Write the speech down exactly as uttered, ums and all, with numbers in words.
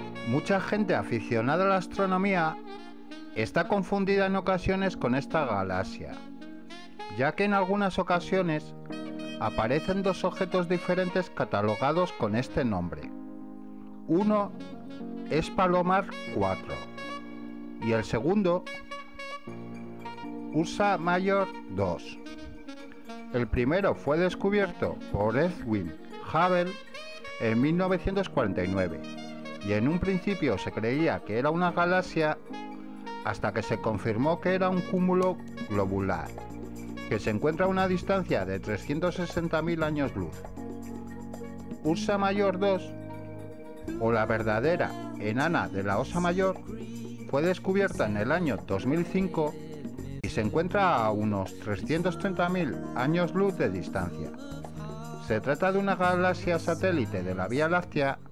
Mucha gente aficionada a la astronomía está confundida en ocasiones con esta galaxia, ya que en algunas ocasiones aparecen dos objetos diferentes catalogados con este nombre. Uno es Palomar cuatro y el segundo Ursa Major dos. El primero fue descubierto por Edwin Hubble en mil novecientos cuarenta y nueve y en un principio se creía que era una galaxia hasta que se confirmó que era un cúmulo globular que se encuentra a una distancia de trescientos sesenta mil años luz. Ursa Major dos, o la verdadera enana de la Osa Mayor, fue descubierta en el año dos mil cinco y se encuentra a unos trescientos treinta mil años luz de distancia. Se trata de una galaxia satélite de la Vía Láctea